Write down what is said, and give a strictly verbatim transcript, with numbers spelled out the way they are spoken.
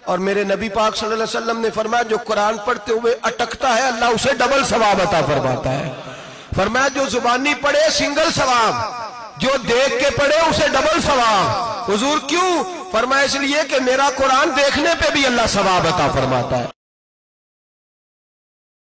और मेरे नबी पाक सल्लल्लाहु अलैहि वसल्लम ने फरमाया जो कुरान पढ़ते हुए अटकता है अल्लाह उसे डबल सवाब अता फरमाता है। फरमाया जो जुबानी पढ़े सिंगल सवाब, जो देख के पढ़े उसे डबल सवाब। हुजूर क्यों? फरमाया इसलिए कि मेरा कुरान देखने पे भी अल्लाह सवाब अता फरमाता है।